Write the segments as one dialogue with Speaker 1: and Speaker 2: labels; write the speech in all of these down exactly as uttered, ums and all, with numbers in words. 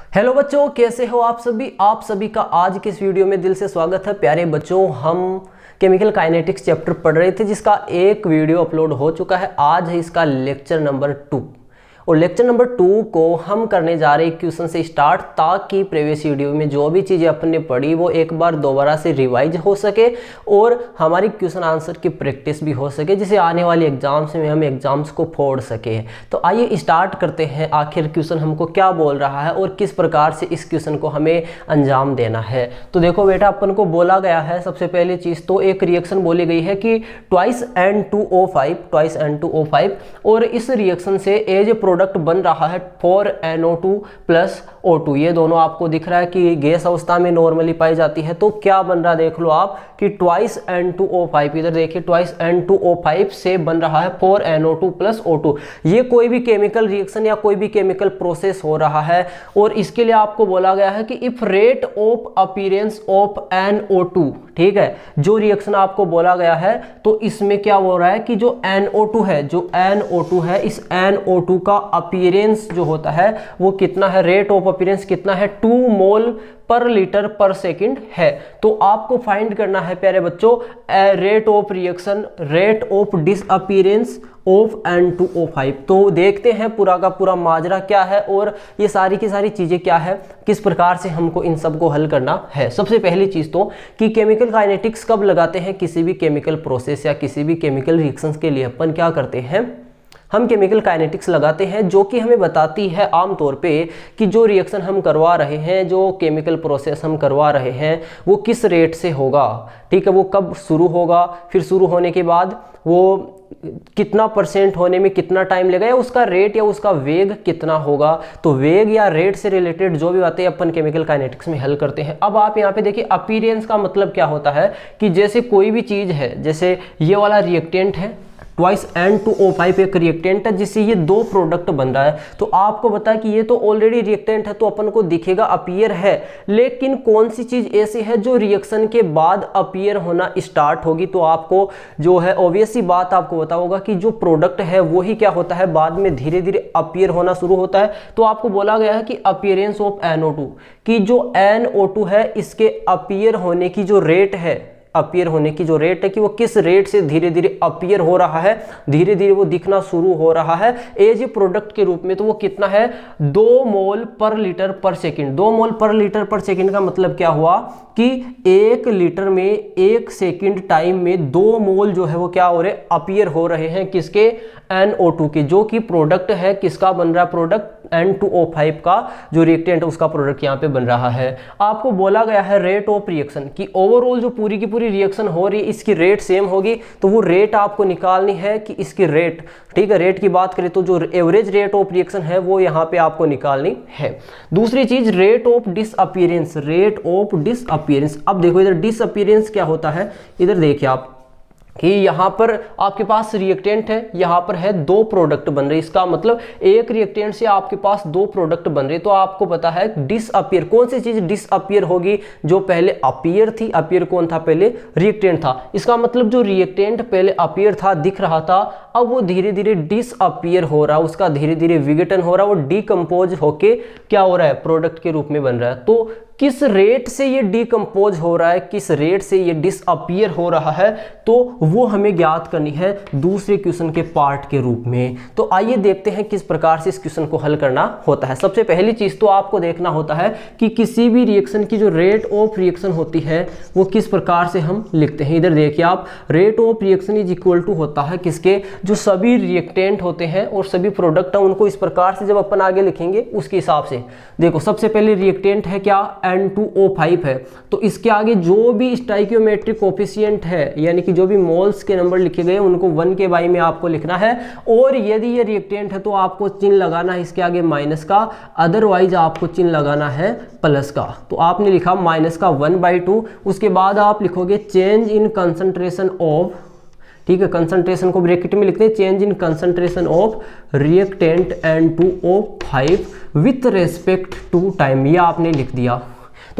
Speaker 1: Hello बच्चों, कैसे हो आप सभी। आप सभी का आज के इस वीडियो में दिल से स्वागत है। प्यारे बच्चों, हम केमिकल काइनेटिक्स चैप्टर पढ़ रहे थे जिसका एक वीडियो अपलोड हो चुका है। आज है इसका लेक्चर नंबर टू और लेक्चर नंबर टू को हम करने जा रहे हैं क्वेश्चन से स्टार्ट, ताकि प्रीवियस वीडियो में जो भी चीज़ें अपन ने पढ़ी वो एक बार दोबारा से रिवाइज हो सके और हमारी क्वेश्चन आंसर की प्रैक्टिस भी हो सके, जिसे आने वाले एग्जाम्स में हम एग्जाम्स को फोड़ सके। तो आइए स्टार्ट करते हैं, आखिर क्वेश्चन हमको क्या बोल रहा है और किस प्रकार से इस क्वेश्चन को हमें अंजाम देना है। तो देखो बेटा, अपन को बोला गया है सबसे पहली चीज़ तो एक रिएक्शन बोली गई है कि twice N two O five twice N two O five और इस रिएक्शन से एज ए प्रोडक्ट बन रहा है four N O two plus O two. ये दोनों आपको दिख रहा है कि गैस अवस्था में नॉर्मली पाई जाती है। तो क्या बन रहा है देख लो आप कि twice N two O five, इधर देखिए twice N two O five से बन रहा है four N O two plus O two. ये कोई भी केमिकल रिएक्शन या कोई भी केमिकल प्रोसेस हो रहा है और इसके लिए आपको बोला गया है कि if rate of appearance of N O two, ठीक है, जो रिएक्शन आपको बोला गया है तो इसमें क्या हो रहा है कि जो एन ओ टू है, जो एन ओ टू है, इस एन ओ टू का अपीयरेंस जो होता है वो कितना है, रेट ऑफ अपीयरेंस कितना है, टू मोल पर लीटर पर सेकंड है। तो आपको फाइंड करना है प्यारे बच्चों rate of reaction, rate of disappearance of N two O five. तो देखते हैं पूरा का पूरा माजरा क्या है और ये सारी की सारी चीजें क्या है, किस प्रकार से हमको इन सब को हल करना है। सबसे पहली चीज तो कि केमिकल काइनेटिक्स कब लगाते हैं किसी भी केमिकल प्रोसेस या किसी भी केमिकल रिएक्शंस के लिए अपन क्या करते हैं, हम केमिकल काइनेटिक्स लगाते हैं, जो कि हमें बताती है आमतौर पे कि जो रिएक्शन हम करवा रहे हैं, जो केमिकल प्रोसेस हम करवा रहे हैं वो किस रेट से होगा, ठीक है, वो कब शुरू होगा, फिर शुरू होने के बाद वो कितना परसेंट होने में कितना टाइम लगेगा, या उसका रेट या उसका वेग कितना होगा। तो वेग या रेट से रिलेटेड जो भी बातें अपन केमिकल काइनेटिक्स में हल करते हैं। अब आप यहाँ पे देखिए अपीयरेंस का मतलब क्या होता है कि जैसे कोई भी चीज़ है, जैसे ये वाला रिएक्टेंट है twice N two O five, एक रिएक्टेंट है जिससे ये दो प्रोडक्ट बन रहा है। तो आपको बता कि ये तो ऑलरेडी रिएक्टेंट है तो अपन को दिखेगा अपीयर है, लेकिन कौन सी चीज ऐसी है जो रिएक्शन के बाद अपीयर होना स्टार्ट होगी। तो आपको जो है ऑब्वियस सी बात आपको पता होगा कि जो प्रोडक्ट है वही क्या होता है, बाद में धीरे धीरे अपीयर होना शुरू होता है। तो आपको बोला गया है कि appearance of N O two, कि जो एन ओ टू है इसके अपीयर होने की जो रेट है, अपीयर होने की जो रेट है कि वो किस रेट से धीरे धीरे अपीयर हो रहा है, धीरे धीरे वो दिखना शुरू हो रहा है एज ए प्रोडक्ट के रूप में। तो वो कितना है, दो मोल पर लीटर पर सेकंड। दो मोल पर लीटर पर सेकंड का मतलब क्या हुआ कि एक लीटर में एक सेकंड टाइम में दो मोल जो है वो क्या हो रहे, अपीयर हो रहे हैं किसके, एन ओ टू के, जो कि प्रोडक्ट है किसका बन रहा है, product N two O five का जो रिएक्टेंट उसका प्रोडक्ट यहाँ पे बन रहा है। आपको बोला गया है रेट ऑफ रिएक्शन कि ओवरऑल जो पूरी की पूरी रिएक्शन हो रही है इसकी रेट सेम होगी। तो वो रेट आपको निकालनी है कि इसकी रेट, ठीक है, रेट की बात करें तो जो एवरेज रेट ऑफ रिएक्शन है वो यहाँ पे आपको निकालनी है। दूसरी चीज rate of disappearance, rate of disappearance. अब देखो इधर डिसअपीयरेंस क्या होता है, इधर देखिए आप कि यहाँ पर आपके पास रिएक्टेंट है, यहाँ पर है दो प्रोडक्ट बन रहे, इसका मतलब एक रिएक्टेंट से आपके पास दो प्रोडक्ट बन रहे। तो आपको पता है डिसअपीयर, कौन सी चीज डिसअपीयर होगी, जो पहले अपीयर थी। अपीयर कौन था, पहले रिएक्टेंट था। इसका मतलब जो रिएक्टेंट पहले अपीयर था, दिख रहा था, अब वो धीरे धीरे डिसअपीयर हो रहा है, उसका धीरे धीरे विघटन हो रहा है, वो डीकम्पोज होके क्या हो रहा है, प्रोडक्ट के रूप में बन रहा है। तो किस रेट से ये डीकम्पोज हो रहा है, किस रेट से ये डिसअपीयर हो रहा है, तो वो हमें ज्ञात करनी है दूसरे क्वेश्चन के पार्ट के रूप में। तो आइए देखते हैं किस प्रकार से इस क्वेश्चन को हल करना होता है। सबसे पहली चीज तो आपको देखना होता है कि किसी भी रिएक्शन की जो रेट ऑफ रिएक्शन होती है वो किस प्रकार से हम लिखते हैं। इधर देखिए आप, rate of reaction is equal to होता है किसके, जो सभी रिएक्टेंट होते हैं और सभी प्रोडक्ट है उनको इस प्रकार से जब अपन आगे लिखेंगे उसके हिसाब से। देखो सबसे पहले रिएक्टेंट है क्या, एन टू ओ फाइव है, तो इसके आगे जो भी स्टाइकियोमेट्रिक कोफिशिएंट है, यानी कि जो भी मोल्स के नंबर लिखे गए उनको वन के बाई में आपको लिखना है। और यदि ये रिएक्टेंट है तो आपको चिन्ह लगाना है इसके आगे माइनस का, अदरवाइज आपको चिन्ह लगाना है प्लस का। तो आपने लिखा माइनस का वन बाई टू, उसके बाद आप लिखोगे चेंज इन कंसंट्रेशन ऑफ, ठीक है, कंसंट्रेशन को ब्रैकेट में लिखते हैं, change in concentration of reactant N two O five with respect to time, ये आपने लिख दिया। तो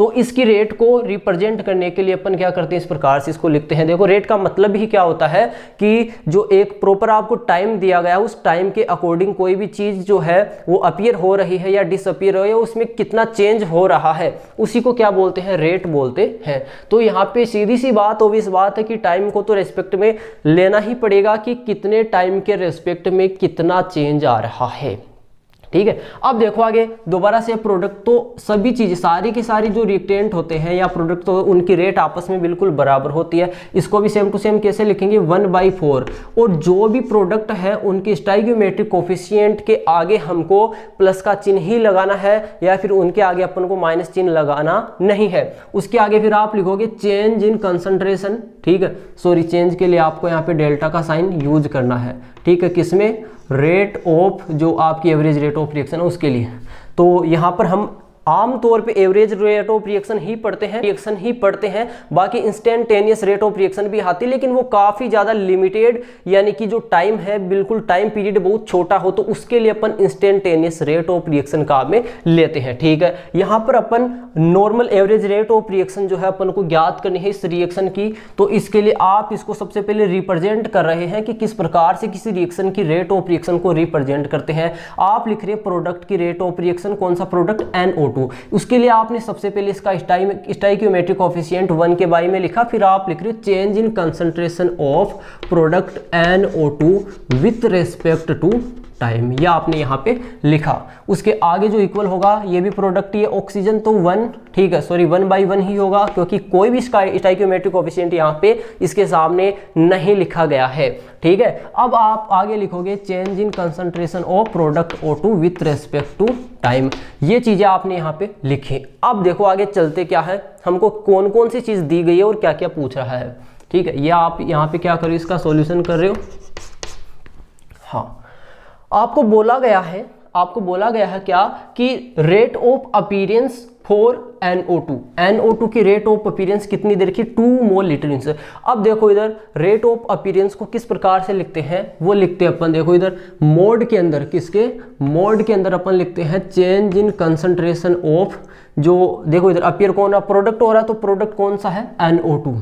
Speaker 1: तो इसकी रेट को रिप्रेजेंट करने के लिए अपन क्या करते हैं, इस प्रकार से इसको लिखते हैं। देखो रेट का मतलब ही क्या होता है कि जो एक प्रॉपर आपको टाइम दिया गया है उस टाइम के अकॉर्डिंग कोई भी चीज जो है वो अपीयर हो रही है या डिसअपीयर हो रही है, उसमें कितना चेंज हो रहा है, उसी को क्या बोलते हैं, रेट बोलते हैं। तो यहाँ पे सीधी सी बात ऑब्वियस बात है कि टाइम को तो रेस्पेक्ट में लेना ही पड़ेगा कि कितने टाइम के रेस्पेक्ट में कितना चेंज आ रहा है। ठीक है, अब देखो आगे दोबारा से प्रोडक्ट, तो सभी चीजें सारी की सारी जो रिएक्टेंट होते हैं या प्रोडक्ट, तो उनकी रेट आपस में बिल्कुल बराबर होती है। इसको भी सेम टू सेम कैसे लिखेंगे, वन बाई फोर, और जो भी प्रोडक्ट है उनकी स्टाइकियोमेट्रिक कोफिशिएंट के आगे हमको प्लस का चिन्ह ही लगाना है या फिर उनके आगे अपन को माइनस चिन्ह लगाना नहीं है। उसके आगे फिर आप लिखोगे चेंज इन कंसंट्रेशन, ठीक है, सॉरी चेंज के लिए आपको यहाँ पे डेल्टा का साइन यूज करना है, ठीक है, किसमें, रेट ऑफ, जो आपकी एवरेज रेट ऑफ रिएक्शन है उसके लिए। तो यहाँ पर हम आम तौर पे एवरेज रेट ऑफ रिएक्शन ही पढ़ते हैं रिएक्शन ही पढ़ते हैं बाकी इंस्टेंटेनियस रेट ऑफ रिएक्शन भी आती है, लेकिन वो काफ़ी ज़्यादा लिमिटेड, यानी कि जो टाइम है बिल्कुल टाइम पीरियड बहुत छोटा हो, तो उसके लिए अपन इंस्टेंटेनियस रेट ऑफ रिएक्शन काम में लेते हैं। ठीक है, यहाँ पर अपन normal average rate of reaction जो है अपन को ज्ञात करनी है इस रिएक्शन की, तो इसके लिए आप इसको सबसे पहले रिप्रेजेंट कर रहे हैं कि किस प्रकार से किसी रिएक्शन की रेट ऑफ रिएक्शन को रिप्रेजेंट करते हैं। आप लिख रहे हैं प्रोडक्ट की रेट ऑफ रिएक्शन, कौन सा प्रोडक्ट, एन ओ टू। उसके लिए आपने सबसे पहले इसका स्टाइकियोमेट्रिक कोफिशिएंट वन के बारे में लिखा, फिर आप लिख रहे हो change in concentration of product N O two with respect to time, यह आपने यहाँ पे लिखा। उसके आगे जो इक्वल होगा ये भी प्रोडक्ट ही है ऑक्सीजन, तो वन, ठीक है, सॉरी वन बाई वन ही होगा क्योंकि कोई भी स्टाइकियोमेट्रिक कोफिशिएंट यहाँ पे इसके सामने नहीं लिखा गया है। ठीक है, अब आप आगे लिखोगे change in concentration of product O two with respect to time, ये चीजें आपने यहाँ पे लिखी। अब देखो आगे चलते क्या है, हमको कौन कौन सी चीज दी गई है और क्या क्या पूछ रहा है। ठीक है, ये आप यहाँ पे क्या कर रहे हो, इसका सॉल्यूशन कर रहे हो। हाँ, आपको बोला गया है आपको बोला गया है क्या कि rate of appearance for N O two, N O two की रेट ऑफ अपीयरेंस कितनी दे रखी, टू मोल लीटर इन। अब देखो इधर रेट ऑफ अपीयरेंस को किस प्रकार से लिखते हैं, वो लिखते हैं अपन, देखो इधर मोड के अंदर, किसके मोड के अंदर अपन लिखते हैं चेंज इन कंसंट्रेशन ऑफ, जो देखो इधर अपीयर कौन है, प्रोडक्ट हो रहा है, तो प्रोडक्ट कौन सा है, N O two,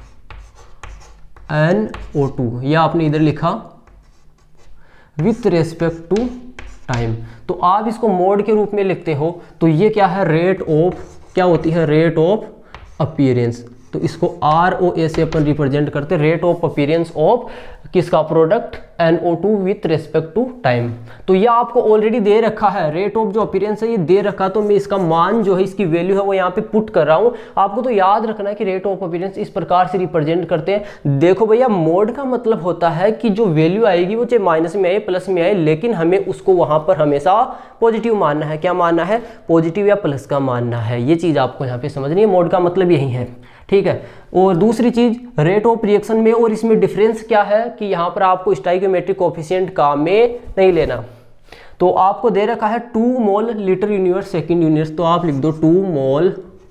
Speaker 1: N O two, यह आपने इधर लिखा विथ रेस्पेक्ट टू टाइम। तो आप इसको मोड के रूप में लिखते हो, तो ये क्या है, रेट ऑफ, क्या होती है, रेट ऑफ अपीयरेंस। तो इसको आर ओ ए से अपन रिप्रेजेंट करते हैं, रेट ऑफ अपीयरेंस ऑफ किसका, product N O two with respect to time. तो ये आपको ऑलरेडी दे रखा है, रेट ऑफ जो अपीयरेंस है ये दे रखा, तो मैं इसका मान जो है, इसकी वैल्यू है वो यहाँ पे पुट कर रहा हूँ। आपको तो याद रखना है कि रेट ऑफ अपीयरेंस इस प्रकार से रिप्रेजेंट करते हैं। देखो भैया, मोड का मतलब होता है कि जो वैल्यू आएगी वो चाहे माइनस में आए प्लस में आए, लेकिन हमें उसको वहां पर हमेशा पॉजिटिव मानना है। क्या मानना है, पॉजिटिव या प्लस का मानना है। ये चीज आपको यहाँ पे समझनी है, मोड का मतलब यही है। ठीक है, और दूसरी चीज रेट ऑफ रिएक्शन में और इसमें डिफरेंस क्या है कि यहाँ पर आपको स्टाइकियोमेट्रिक कोफिशिएंट काम में नहीं लेना। तो आपको दे रखा है two mole litre inverse second inverse, तो आप लिख दो टू मोल,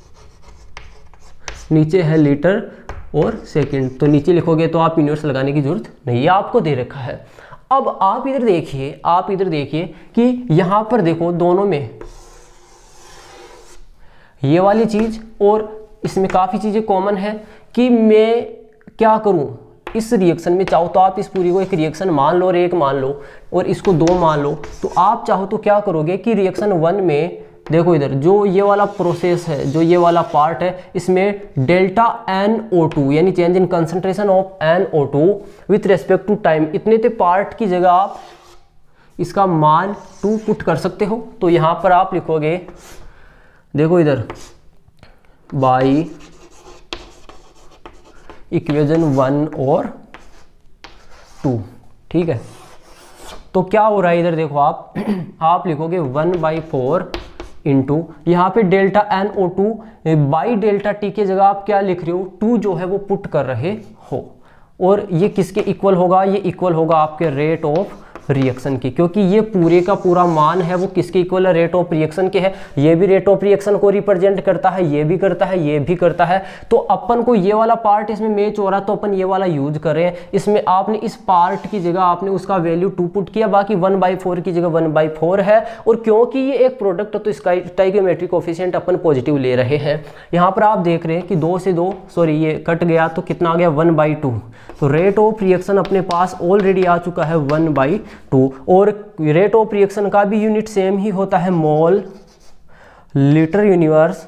Speaker 1: नीचे है लीटर और सेकेंड, तो नीचे लिखोगे तो आप यूनिवर्स लगाने की जरूरत नहीं है, आपको दे रखा है। अब आप इधर देखिए आप इधर देखिए कि यहाँ पर देखो दोनों में ये वाली चीज और इसमें काफ़ी चीज़ें कॉमन है कि मैं क्या करूं इस रिएक्शन में, चाहो तो आप इस पूरी को एक रिएक्शन मान लो और एक मान लो और इसको दो मान लो। तो आप चाहो तो क्या करोगे कि रिएक्शन वन में देखो इधर जो ये वाला प्रोसेस है, जो ये वाला पार्ट है, इसमें डेल्टा एन ओ टू यानी change in concentration of N O two with respect to time, इतने ते पार्ट की जगह आप इसका मान टू पुट कर सकते हो। तो यहाँ पर आप लिखोगे, देखो इधर बाई इक्वेशन वन और टू। ठीक है, तो क्या हो रहा है इधर देखो आप आप लिखोगे वन बाई फोर इंटू यहाँ पे delta N O two by delta T के जगह आप क्या लिख रहे हो, टू जो है वो पुट कर रहे हो, और ये किसके इक्वल होगा, ये इक्वल होगा आपके रेट ऑफ रिएक्शन की, क्योंकि ये पूरे का पूरा मान है वो किसके इक्वल है, रेट ऑफ रिएक्शन के है। ये भी रेट ऑफ रिएक्शन को रिप्रेजेंट करता है, ये भी करता है, ये भी करता है। तो अपन को ये वाला पार्ट इसमें मैच हो रहा है तो अपन ये वाला यूज कर रहे हैं। इसमें आपने इस पार्ट की जगह आपने उसका वैल्यू टू पुट किया, बाकी वन बाई फोर की जगह वन बाई फोर है। और क्योंकि ये एक प्रोडक्ट तो इसका स्टोइकियोमेट्रिक कोफिशिएंट अपन पॉजिटिव ले रहे हैं। यहाँ पर आप देख रहे हैं कि दो से दो सॉरी ये कट गया तो कितना आ गया, वन बाई टू। तो रेट ऑफ रिएक्शन अपने पास ऑलरेडी आ चुका है वन बाई टू। और रेट ऑफ रिएक्शन का भी यूनिट सेम ही होता है, mole litre inverse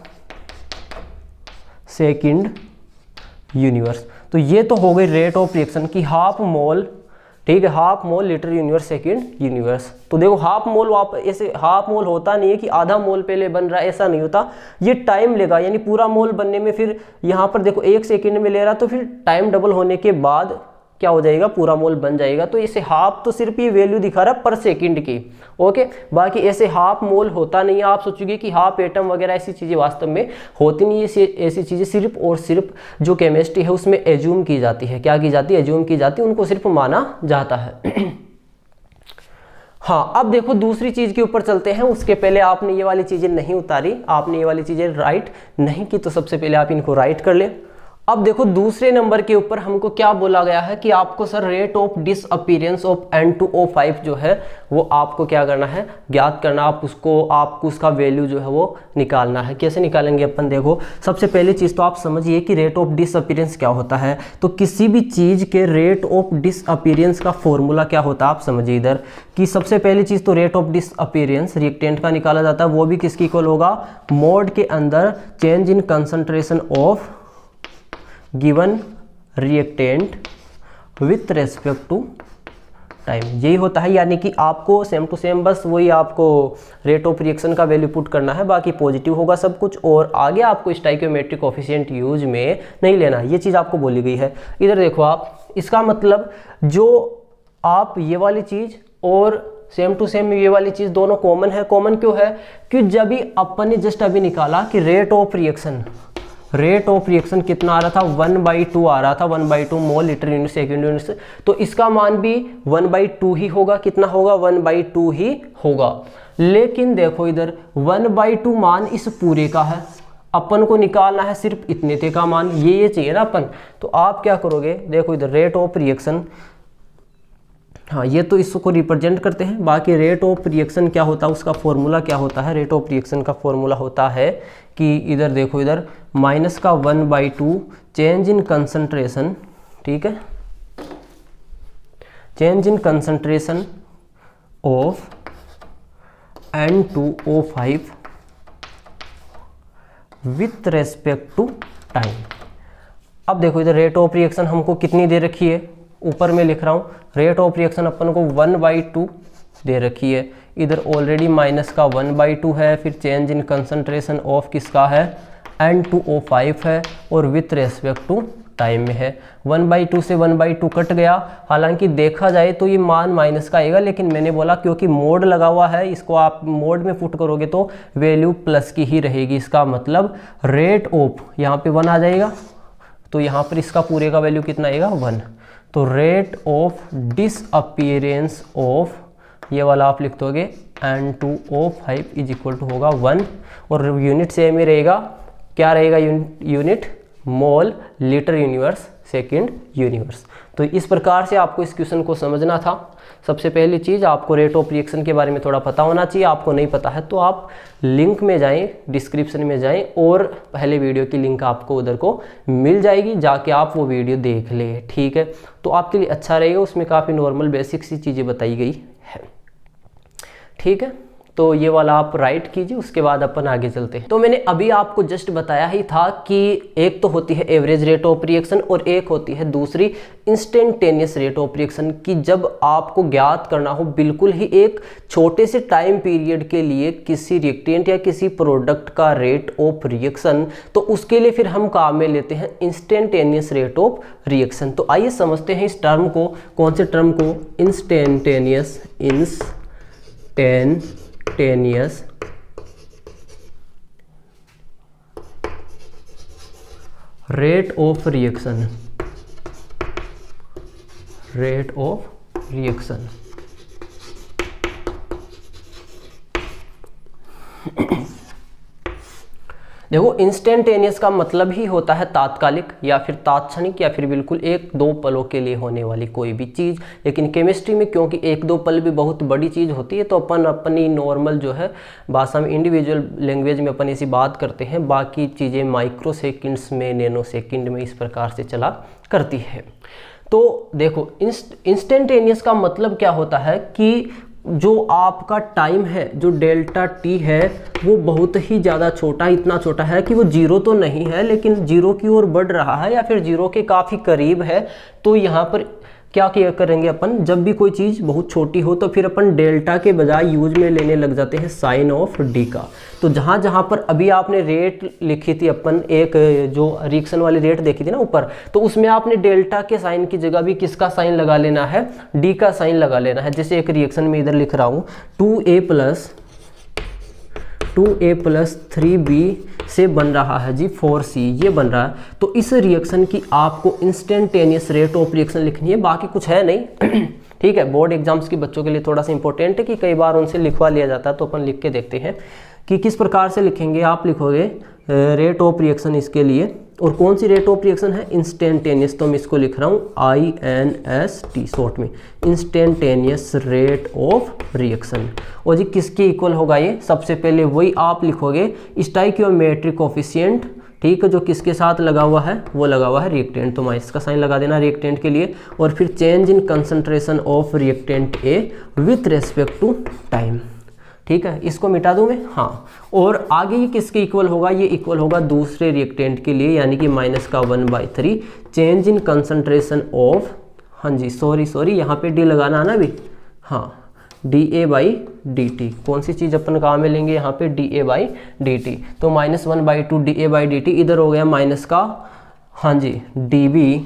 Speaker 1: second inverse. तो ये तो हो गई रेट ऑफ रिएक्शन की हाफ मोल, ठीक है, half mole litre inverse second inverse. तो देखो हाफ मोल आप ऐसे हाफ मोल होता नहीं है कि आधा मोल पहले बन रहा है, ऐसा नहीं होता, ये टाइम लेगा। यानी पूरा मोल बनने में फिर यहाँ पर देखो एक सेकंड में ले रहा तो फिर टाइम डबल होने के बाद क्या हो जाएगा, पूरा मोल बन जाएगा। तो इसे हाफ तो सिर्फ ये वैल्यू दिखा रहा है पर सेकंड की, ओके। बाकी ऐसे हाफ मोल होता नहीं है। आप सोचोगे कि हाफ एटम वगैरह ऐसी चीज़ें वास्तव में होती नहीं है। ऐसी चीज़ें सिर्फ और सिर्फ जो केमिस्ट्री है उसमें एज्यूम की जाती है। क्या की जाती है, एज्यूम की जाती है, उनको सिर्फ माना जाता है। हाँ, अब देखो दूसरी चीज़ के ऊपर चलते हैं। उसके पहले आपने ये वाली चीज़ें नहीं उतारी, आपने ये वाली चीज़ें राइट नहीं की, तो सबसे पहले आप इनको राइट कर लें। अब देखो दूसरे नंबर के ऊपर हमको क्या बोला गया है कि आपको sir rate of disappearance of N two O five जो है वो आपको क्या करना है, ज्ञात करना। आप उसको आपको उसका वैल्यू जो है वो निकालना है। कैसे निकालेंगे अपन, देखो सबसे पहली चीज़ तो आप समझिए कि रेट ऑफ डिसअपीयरेंस क्या होता है। तो किसी भी चीज़ के रेट ऑफ डिसअपीयरेंस का फॉर्मूला क्या होता है, आप समझिए इधर कि सबसे पहली चीज़ तो रेट ऑफ डिसअपीयरेंस रिएक्टेंट का निकाला जाता है। वो भी किसकी इक्वल होगा, मोड के अंदर change in concentration of given reactant with respect to time, यही होता है। यानी कि आपको सेम टू सेम बस वही आपको रेट ऑफ रिएक्शन का वैल्यू पुट करना है, बाकी पॉजिटिव होगा सब कुछ। और आगे आपको स्टोइकियोमेट्रिक कोफिशिएंट यूज में नहीं लेना, ये चीज़ आपको बोली गई है। इधर देखो आप, इसका मतलब जो आप ये वाली चीज़ और सेम टू सेम ये वाली चीज़ दोनों कॉमन है। कॉमन क्यों है, कि जब भी अपन ने जस्ट अभी निकाला कि rate of reaction rate of reaction कितना आ रहा था, वन बाई टू आ रहा था, one by two mole litre unit second unit. तो इसका मान भी वन बाई टू ही होगा। कितना होगा, वन बाई टू ही होगा। लेकिन देखो इधर वन बाई टू मान इस पूरे का है, अपन को निकालना है सिर्फ इतने ते का मान, ये ये चाहिए ना अपन। तो आप क्या करोगे, देखो इधर रेट ऑफ रिएक्शन, हाँ ये तो इसको रिप्रेजेंट करते हैं। बाकी रेट ऑफ रिएक्शन क्या होता है, उसका फॉर्मूला क्या होता है, रेट ऑफ रिएक्शन का फॉर्मूला होता है कि इधर देखो इधर माइनस का one by two change in concentration, ठीक है, change in concentration of N two O five with respect to time. अब देखो इधर रेट ऑफ रिएक्शन हमको कितनी दे रखी है, ऊपर में लिख रहा हूँ रेट ऑफ रिएक्शन अपन को वन बाई टू दे रखी है। इधर ऑलरेडी माइनस का वन बाई टू है, फिर चेंज इन कंसंट्रेशन ऑफ किसका है, एन टू ओ फाइव है, और विथ रेस्पेक्ट टू टाइम में है। वन बाई टू से वन बाई टू कट गया। हालांकि देखा जाए तो ये मान माइनस का आएगा, लेकिन मैंने बोला क्योंकि मोड लगा हुआ है, इसको आप मोड में पुट करोगे तो वैल्यू प्लस की ही रहेगी। इसका मतलब रेट ऑफ, यहाँ पे वन आ जाएगा तो यहाँ पर इसका पूरे का वैल्यू कितना आएगा, वन। तो रेट ऑफ डिसअपीयरेंस ऑफ, ये वाला आप लिख दोगे N two O five is equal to होगा वन, और यूनिट सेम ही रहेगा। क्या रहेगा unit, mole litre inverse second inverse. तो इस प्रकार से आपको इस क्वेश्चन को समझना था। सबसे पहली चीज़ आपको रेट ऑफ रिएक्शन के बारे में थोड़ा पता होना चाहिए। आपको नहीं पता है तो आप लिंक में जाएं, डिस्क्रिप्शन में जाएं, और पहले वीडियो की लिंक आपको उधर को मिल जाएगी, जाके आप वो वीडियो देख ले, ठीक है। तो आपके लिए अच्छा रहेगा, उसमें काफ़ी नॉर्मल बेसिक सी चीज़ें बताई गई है, ठीक है। तो ये वाला आप राइट कीजिए, उसके बाद अपन आगे चलते हैं। तो मैंने अभी आपको जस्ट बताया ही था कि एक तो होती है एवरेज रेट ऑफ रिएक्शन और एक होती है दूसरी इंस्टेंटेनियस रेट ऑफ रिएक्शन, कि जब आपको ज्ञात करना हो बिल्कुल ही एक छोटे से टाइम पीरियड के लिए किसी रिएक्टेंट या किसी प्रोडक्ट का रेट ऑफ रिएक्शन, तो उसके लिए फिर हम काम में लेते हैं इंस्टेंटेनियस रेट ऑफ रिएक्शन। तो आइए समझते हैं इस टर्म को, कौन से टर्म को, instantaneous instantaneous rate of reaction, rate of reaction. देखो इंस्टेंटेनियस का मतलब ही होता है तात्कालिक या फिर तात्क्षणिक या फिर बिल्कुल एक दो पलों के लिए होने वाली कोई भी चीज़। लेकिन केमिस्ट्री में क्योंकि एक दो पल भी बहुत बड़ी चीज़ होती है तो अपन अपनी नॉर्मल जो है भाषा में इंडिविजुअल लैंग्वेज में अपन इसी बात करते हैं, बाकी चीज़ें माइक्रो सेकेंड्स में, नैनो सेकेंड में इस प्रकार से चला करती है। तो देखो इंस्टेंटेनियस का मतलब क्या होता है कि जो आपका टाइम है, जो डेल्टा टी है, वो बहुत ही ज़्यादा छोटा, इतना छोटा है कि वो जीरो तो नहीं है लेकिन जीरो की ओर बढ़ रहा है या फिर जीरो के काफ़ी करीब है। तो यहाँ पर क्या किया करेंगे अपन, जब भी कोई चीज़ बहुत छोटी हो तो फिर अपन डेल्टा के बजाय यूज में लेने लग जाते हैं साइन ऑफ डी का। तो जहाँ जहाँ पर अभी आपने रेट लिखी थी अपन, एक जो रिएक्शन वाली रेट देखी थी ना ऊपर, तो उसमें आपने डेल्टा के साइन की जगह भी किसका साइन लगा लेना है, डी का साइन लगा लेना है। जैसे एक रिएक्शन में इधर लिख रहा हूँ two A plus two A plus three B से बन रहा है जी फोर सी, ये बन रहा है। तो इस रिएक्शन की आपको इंस्टेंटेनियस रेट ऑफ रिएक्शन लिखनी है, बाकी कुछ है नहीं। ठीक है, बोर्ड एग्जाम्स के बच्चों के लिए थोड़ा सा इंपॉर्टेंट है कि कई बार उनसे लिखवा लिया जाता है, तो अपन लिख के देखते हैं कि किस प्रकार से लिखेंगे। आप लिखोगे रेट ऑफ रिएक्शन इसके लिए, और कौन सी रेट ऑफ रिएक्शन है, इंस्टेंटेनियस। तो मैं इसको लिख रहा हूँ I N S T short में, इंस्टेंटेनियस रेट ऑफ रिएक्शन। और जी किसके इक्वल होगा ये, सबसे पहले वही आप लिखोगे स्टोइकियोमेट्रिक कोफिशिएंट, ठीक है, जो किसके साथ लगा हुआ है, वो लगा हुआ है रिएक्टेंट। तो माइनस का साइन लगा देना रिएक्टेंट के लिए, और फिर change in concentration of reactant A with respect to time. ठीक है, इसको मिटा दूं मैं, हाँ। और आगे ये किसके इक्वल होगा, ये इक्वल होगा दूसरे रिएक्टेंट के लिए, यानी कि माइनस का one by three change in concentration of, हाँ जी सॉरी सॉरी यहाँ पे डी लगाना है ना अभी, हाँ, D A by D T. कौन सी चीज़ अपन काम में लेंगे यहाँ पे, D A by D T. तो minus one by two D A by D T, इधर हो गया माइनस का, हाँ जी, डी बी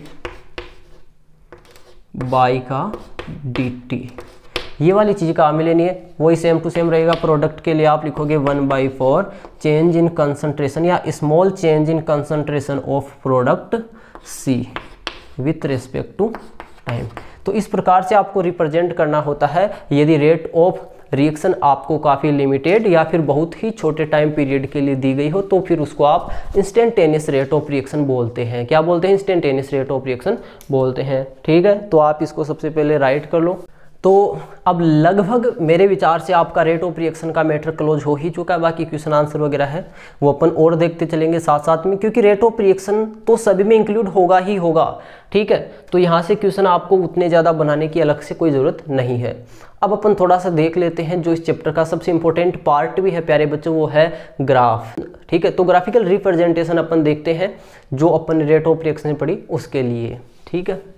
Speaker 1: बाई का डी टी। ये वाली चीज़ काम में लेनी है, वही सेम टू सेम रहेगा। प्रोडक्ट के लिए आप लिखोगे one by four change in concentration या small change in concentration of product C with respect to time. तो इस प्रकार से आपको रिप्रेजेंट करना होता है। यदि रेट ऑफ रिएक्शन आपको काफ़ी लिमिटेड या फिर बहुत ही छोटे टाइम पीरियड के लिए दी गई हो, तो फिर उसको आप इंस्टेंटेनियस रेट ऑफ रिएक्शन बोलते हैं। क्या बोलते हैं, इंस्टेंटेनियस रेट ऑफ रिएक्शन बोलते हैं। ठीक है, तो आप इसको सबसे पहले राइट कर लो। तो अब लगभग मेरे विचार से आपका रेट ऑफ रिएक्शन का मैटर क्लोज हो ही चुका है। बाकी क्वेश्चन आंसर वगैरह है वो अपन और देखते चलेंगे साथ साथ में, क्योंकि रेट ऑफ रिएक्शन तो सभी में इंक्लूड होगा ही होगा। ठीक है, तो यहाँ से क्वेश्चन आपको उतने ज़्यादा बनाने की अलग से कोई ज़रूरत नहीं है। अब अपन थोड़ा सा देख लेते हैं जो इस चैप्टर का सबसे इंपॉर्टेंट पार्ट भी है प्यारे बच्चों, वो है ग्राफ। ठीक है, तो ग्राफिकल रिप्रेजेंटेशन अपन देखते हैं जो अपन रेट ऑफ रिएक्शन पढ़ी उसके लिए। ठीक है,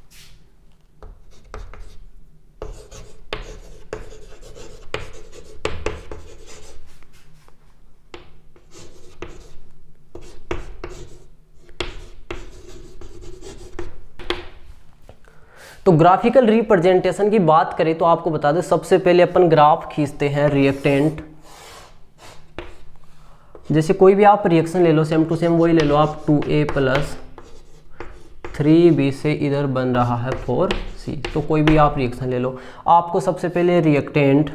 Speaker 1: तो ग्राफिकल रिप्रेजेंटेशन की बात करें तो आपको बता दें, सबसे पहले अपन ग्राफ खींचते हैं रिएक्टेंट। जैसे कोई भी आप रिएक्शन ले लो, सेम टू सेम वही ले लो आप, two A plus three B से इधर बन रहा है फोर सी। तो कोई भी आप रिएक्शन ले लो, आपको सबसे पहले रिएक्टेंट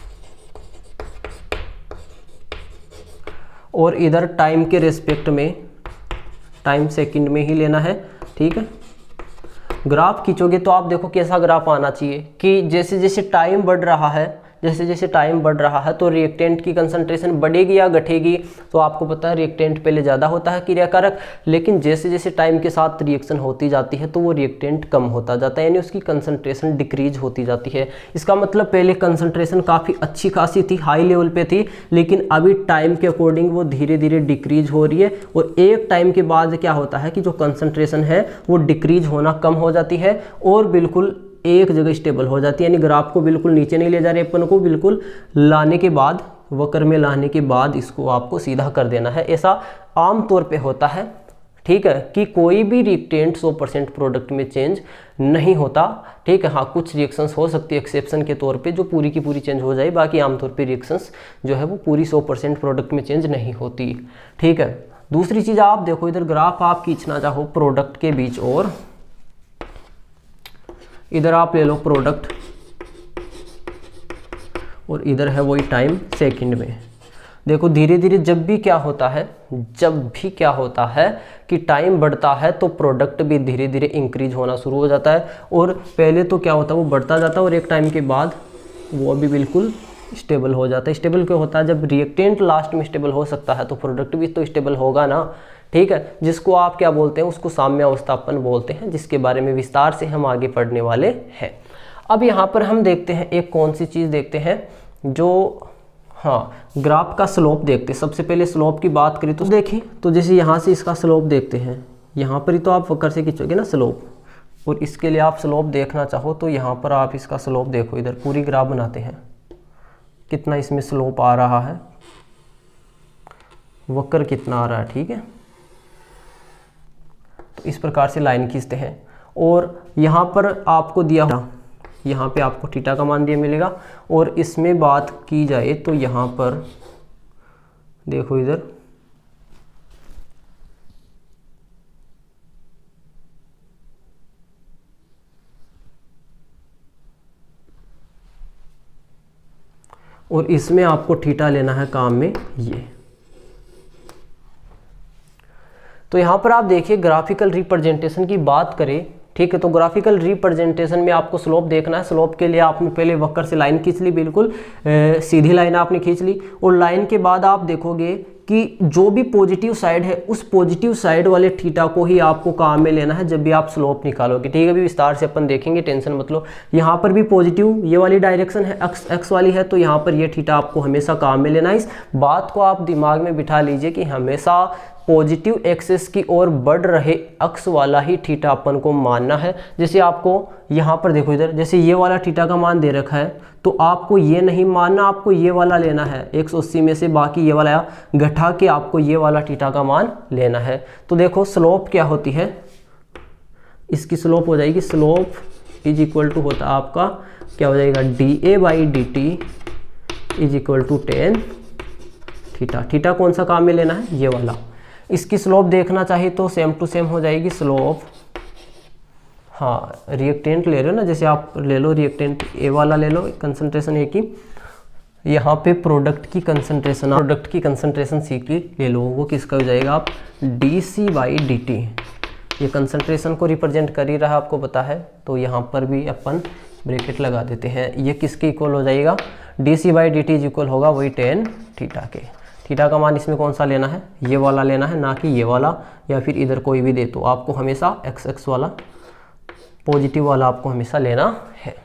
Speaker 1: और इधर टाइम के रिस्पेक्ट में, टाइम सेकंड में ही लेना है। ठीक है, ग्राफ खींचोगे तो आप देखो कैसा ग्राफ आना चाहिए कि जैसे जैसे टाइम बढ़ रहा है, जैसे जैसे टाइम बढ़ रहा है तो रिएक्टेंट की कंसंट्रेशन बढ़ेगी या घटेगी। तो आपको पता है रिएक्टेंट पहले ज़्यादा होता है क्रियाकारक, लेकिन जैसे जैसे टाइम के साथ रिएक्शन होती जाती है तो वो रिएक्टेंट कम होता जाता है, यानी उसकी कंसंट्रेशन डिक्रीज होती जाती है। इसका मतलब पहले कंसंट्रेशन काफ़ी अच्छी खासी थी, हाई लेवल पे थी, लेकिन अभी टाइम के अकॉर्डिंग वो धीरे धीरे डिक्रीज हो रही है। और एक टाइम के बाद क्या होता है कि जो कंसंट्रेशन है वो डिक्रीज होना कम हो जाती है और बिल्कुल एक जगह स्टेबल हो जाती है, यानी ग्राफ को बिल्कुल नीचे नहीं ले जा रहे अपन को, बिल्कुल लाने के बाद, वक्र में लाने के बाद इसको आपको सीधा कर देना है। ऐसा आम तौर पे होता है। ठीक है, कि कोई भी रिएक्टेंट सौ परसेंट प्रोडक्ट में चेंज नहीं होता। ठीक है, हाँ कुछ रिएक्शंस हो सकती है एक्सेप्शन के तौर पे जो पूरी की पूरी चेंज हो जाए, बाकी आमतौर पे रिएक्शंस जो है वो पूरी सौ परसेंट प्रोडक्ट में चेंज नहीं होती। ठीक है, दूसरी चीज़ आप देखो, इधर ग्राफ आप खींचना चाहो प्रोडक्ट के बीच, और इधर आप ले लो प्रोडक्ट और इधर है वही टाइम सेकंड में। देखो धीरे धीरे जब भी क्या होता है, जब भी क्या होता है कि टाइम बढ़ता है तो प्रोडक्ट भी धीरे धीरे इंक्रीज होना शुरू हो जाता है। और पहले तो क्या होता है वो बढ़ता जाता है और एक टाइम के बाद वो भी बिल्कुल स्टेबल हो जाता है। स्टेबल क्यों होता है? जब रिएक्टेंट लास्ट में स्टेबल हो सकता है तो प्रोडक्ट भी तो स्टेबल होगा ना, ठीक है। जिसको आप क्या बोलते हैं, उसको साम्यावस्थापन बोलते हैं, जिसके बारे में विस्तार से हम आगे पढ़ने वाले हैं। अब यहाँ पर हम देखते हैं एक कौन सी चीज़ देखते हैं जो, हाँ, ग्राफ का स्लोप देखते हैं। सबसे पहले स्लोप की बात करें तो देखिए, तो जैसे यहाँ से इसका स्लोप देखते हैं, यहाँ पर ही तो आप वक्र से खींचोगे ना स्लोप, और इसके लिए आप स्लोप देखना चाहो तो यहाँ पर आप इसका स्लोप देखो, इधर पूरी ग्राफ बनाते हैं, कितना इसमें स्लोप आ रहा है, वक्र कितना आ रहा है, ठीक है। तो इस प्रकार से लाइन खींचते हैं और यहाँ पर आपको दिया हुआ, यहाँ पे आपको थीटा का मान दिया मिलेगा। और इसमें बात की जाए तो यहाँ पर देखो इधर और इसमें आपको थीटा लेना है काम में ये। तो यहाँ पर आप देखिए ग्राफिकल रिप्रेजेंटेशन की बात करें, ठीक है। तो ग्राफिकल रिप्रेजेंटेशन में आपको स्लोप देखना है। स्लोप के लिए आपने पहले वक्र से लाइन खींच ली, बिल्कुल ए, सीधी लाइन आपने खींच ली, और लाइन के बाद आप देखोगे कि जो भी पॉजिटिव साइड है उस पॉजिटिव साइड वाले थीटा को ही आपको काम में लेना है जब भी आप स्लोप निकालोगे, ठीक है। अभी विस्तार से अपन देखेंगे, टेंशन मत लो। यहाँ पर भी पॉजिटिव ये वाली डायरेक्शन है, एक्स एक्स वाली है, तो यहाँ पर ये थीटा आपको हमेशा काम में लेना है। इस बात को आप दिमाग में बिठा लीजिए कि हमेशा पॉजिटिव एक्सिस की ओर बढ़ रहे अक्ष वाला ही थीटा अपन को मानना है। जैसे आपको यहाँ पर देखो इधर, जैसे ये वाला थीटा का मान दे रखा है तो आपको ये नहीं मानना, आपको ये वाला लेना है। एक सौ अस्सी में से बाकी ये वाला घटा के आपको ये वाला थीटा का मान लेना है। तो देखो स्लोप क्या होती है, इसकी स्लोप हो जाएगी, स्लोप इज इक्वल टू होता आपका क्या हो जाएगा, D A by D T is equal to ten theta. Theta कौन सा काम में लेना है, ये वाला। इसकी स्लोप देखना चाहिए तो सेम टू सेम हो जाएगी स्लोप, हाँ रिएक्टेंट ले रहे हो ना, जैसे आप ले लो रिएक्टेंट ए वाला ले लो, कंसंट्रेशन ए की, यहाँ पे प्रोडक्ट की कंसंट्रेशन, प्रोडक्ट की कंसंट्रेशन सी की ले लो, वो किसका हो जाएगा, आप D C by D T. ये कंसंट्रेशन को रिप्रेजेंट कर ही रहा है, आपको पता है, तो यहाँ पर भी अपन ब्रैकेट लगा देते हैं। ये किसके इक्वल हो जाएगा, D C by D T is equal होगा वही टेन थीटा के। थीटा का मान इसमें कौन सा लेना है, ये वाला लेना है, ना कि ये वाला, या फिर इधर कोई भी दे, तो आपको हमेशा एक्स एक्स वाला पॉजिटिव वाला आपको हमेशा लेना है।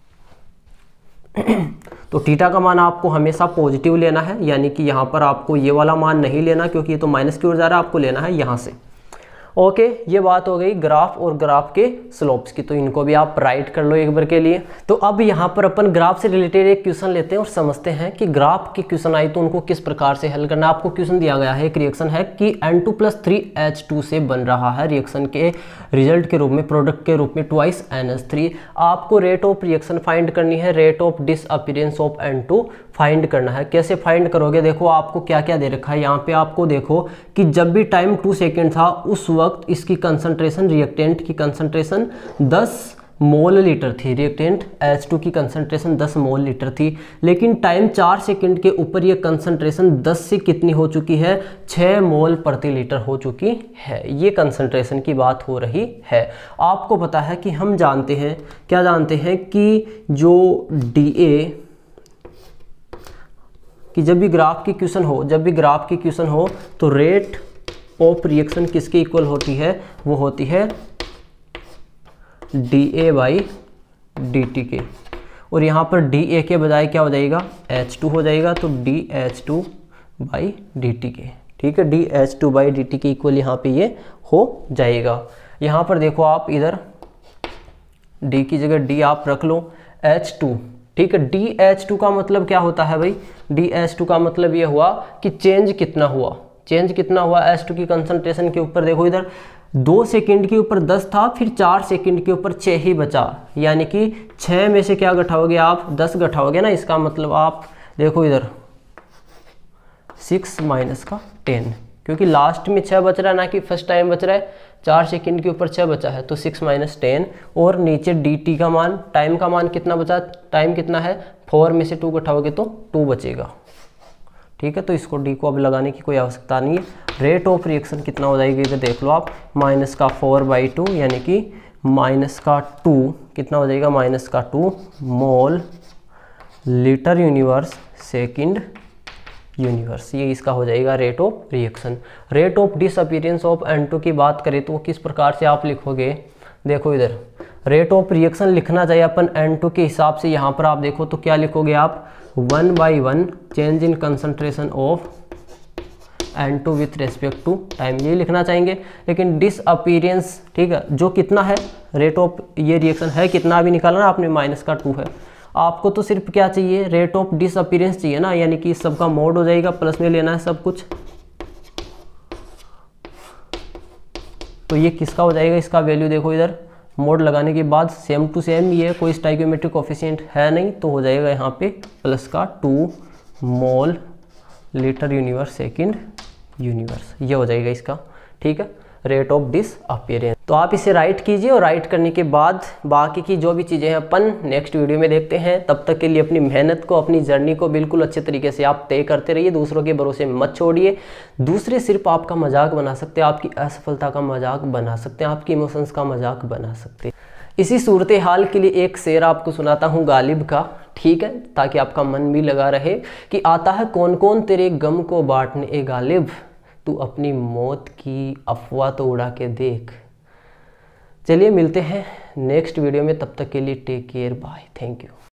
Speaker 1: तो थीटा का मान आपको हमेशा पॉजिटिव लेना है, यानी कि यहाँ पर आपको ये वाला मान नहीं लेना क्योंकि ये तो माइनस की ओर जा रहा है, आपको लेना है यहाँ से। ओके, ये बात हो गई ग्राफ और ग्राफ के स्लोप्स की, तो इनको भी आप राइट कर लो एक बार के लिए। तो अब यहाँ पर अपन ग्राफ से रिलेटेड एक क्वेश्चन लेते हैं और समझते हैं कि ग्राफ के क्वेश्चन आए तो उनको किस प्रकार से हल करना है। आपको क्वेश्चन दिया गया है, एक रिएक्शन है कि N two plus three H two से बन रहा है, रिएक्शन के रिजल्ट के रूप में, प्रोडक्ट के रूप में ट्वाइस एन एच थ्री। आपको रेट ऑफ रिएक्शन फाइंड करनी है, rate of disappearance of N two find करना है। कैसे फाइंड करोगे, देखो आपको क्या क्या दे रखा है यहाँ पे। आपको देखो कि जब भी टाइम टू सेकेंड था उस वक्त इसकी कंसंट्रेशन, रिएक्टेंट की कंसंट्रेशन दस मोल लीटर थी, रिएक्टेंट एच टू की कंसंट्रेशन दस मोल लीटर थी। लेकिन टाइम चार सेकंड के ऊपर ये कंसंट्रेशन दस से कितनी हो चुकी है, छः मोल प्रति लीटर हो चुकी है। ये कंसंट्रेशन की बात हो रही है। आपको पता है कि हम जानते हैं, क्या जानते हैं कि जो डी ए कि जब भी ग्राफ की क्वेश्चन हो, जब भी ग्राफ की क्वेश्चन हो तो रेट ऑफ रिएक्शन किसके इक्वल होती है, वो होती है D A by D T के। और यहाँ पर डी ए के बजाय क्या हो जाएगा, एच टू हो जाएगा, तो D H two by D T के, ठीक है। D H two by D T के इक्वल यहाँ पे ये हो जाएगा। यहाँ पर देखो आप इधर डी की जगह डी आप रख लो, एच टू, ठीक है। डी एच टू का मतलब क्या होता है भाई, डी एच टू का मतलब ये हुआ कि चेंज कितना हुआ, चेंज कितना हुआ एच टू की कंसंट्रेशन के ऊपर। देखो इधर दो सेकंड के ऊपर दस था, फिर चार सेकंड के ऊपर छः ही बचा, यानी कि छः में से क्या घटाओगे आप, दस घटाओगे ना। इसका मतलब आप देखो इधर सिक्स माइनस का टेन, क्योंकि लास्ट में छः बच रहा है ना कि फर्स्ट टाइम बच रहा है। चार सेकंड के ऊपर छः बचा है तो सिक्स माइनस टेन, और नीचे डी टी का मान, टाइम का मान कितना बचा, टाइम कितना है, फोर में से टू घटाओगे तो टू बचेगा, ठीक है, तो इसको डी को अब लगाने की कोई आवश्यकता नहीं है। रेट ऑफ रिएक्शन कितना हो जाएगी इधर देख लो आप, माइनस का फोर बाई टू यानी कि माइनस का टू कितना हो जाएगा, माइनस का two mole litre inverse second inverse, ये इसका हो जाएगा rate of reaction. Rate of disappearance of N two की बात करें तो किस प्रकार से आप लिखोगे, देखो इधर रेट ऑफ रिएक्शन लिखना चाहिए अपन एन टू के हिसाब से। यहाँ पर आप देखो तो क्या लिखोगे आप, one by one change in concentration of N two with respect to time, ये लिखना चाहेंगे। लेकिन डिसअपीयरेंस, ठीक है, जो कितना है रेट ऑफ ये रिएक्शन है कितना अभी निकालना आपने, माइनस का टू है। आपको तो सिर्फ क्या चाहिए, रेट ऑफ डिसअपीयरेंस चाहिए ना, यानी कि सबका मोड हो जाएगा, प्लस में लेना है सब कुछ। तो ये किसका हो जाएगा, इसका वैल्यू देखो इधर मोड लगाने के बाद सेम टू सेम ये कोई स्टाइकियोमेट्रिक कोफिशिएंट है नहीं, तो हो जाएगा यहाँ पे प्लस का two mole litre inverse second inverse, ये हो जाएगा इसका, ठीक है, रेट ऑफ डिसअपीयरेंस। तो आप इसे राइट कीजिए और राइट करने के बाद बाकी की जो भी चीज़ें हैं अपन नेक्स्ट वीडियो में देखते हैं। तब तक के लिए अपनी मेहनत को, अपनी जर्नी को बिल्कुल अच्छे तरीके से आप तय करते रहिए, दूसरों के भरोसे मत छोड़िए। दूसरे सिर्फ आपका मजाक बना सकते हैं, आपकी असफलता का मजाक बना सकते हैं, आपकी इमोशंस का मजाक बना सकते हैं। इसी सूरत हाल के लिए एक शेर आपको सुनाता हूँ गालिब का, ठीक है, ताकि आपका मन भी लगा रहे कि आता है कौन कौन तेरे गम को बांटने ए गालिब, तू अपनी मौत की अफवाह तो उड़ा के देख। चलिए मिलते हैं नेक्स्ट वीडियो में, तब तक के लिए take care, bye, thank you.